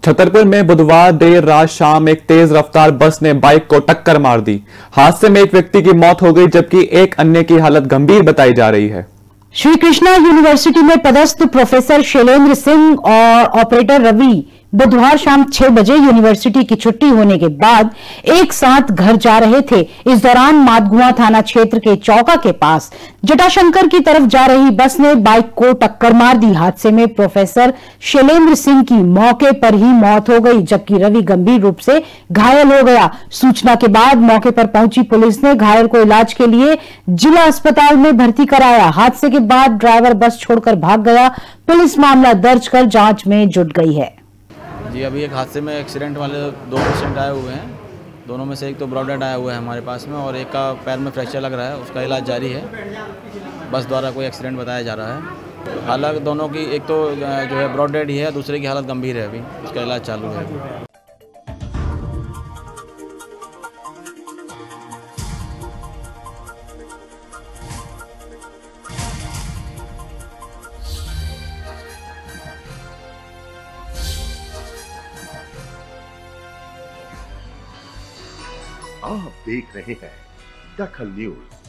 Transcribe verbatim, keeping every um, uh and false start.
छतरपुर में बुधवार देर रात शाम एक तेज रफ्तार बस ने बाइक को टक्कर मार दी। हादसे में एक व्यक्ति की मौत हो गई जबकि एक अन्य की हालत गंभीर बताई जा रही है। श्री कृष्णा यूनिवर्सिटी में पदस्थ प्रोफेसर शैलेंद्र सिंह और ऑपरेटर रवि बुधवार शाम छह बजे यूनिवर्सिटी की छुट्टी होने के बाद एक साथ घर जा रहे थे। इस दौरान मादगुआ थाना क्षेत्र के चौका के पास जटाशंकर की तरफ जा रही बस ने बाइक को टक्कर मार दी। हादसे में प्रोफेसर शैलेंद्र सिंह की मौके पर ही मौत हो गई जबकि रवि गंभीर रूप से घायल हो गया। सूचना के बाद मौके पर पहुंची पुलिस ने घायल को इलाज के लिए जिला अस्पताल में भर्ती कराया। हादसे के बाद ड्राइवर बस छोड़कर भाग गया। पुलिस मामला दर्ज कर जांच में जुट गई है। जी अभी एक हादसे में एक्सीडेंट वाले दो पेशेंट आए हुए हैं। दोनों में से एक तो ब्रॉड डेड आया हुआ है हमारे पास में और एक का पैर में फ्रैक्चर लग रहा है, उसका इलाज जारी है। बस द्वारा कोई एक्सीडेंट बताया जा रहा है। हालांकि दोनों की एक तो जो है ब्रॉड डेड ही है, दूसरे की हालत गंभीर है, अभी उसका इलाज चालू है। आप देख रहे हैं दखल न्यूज।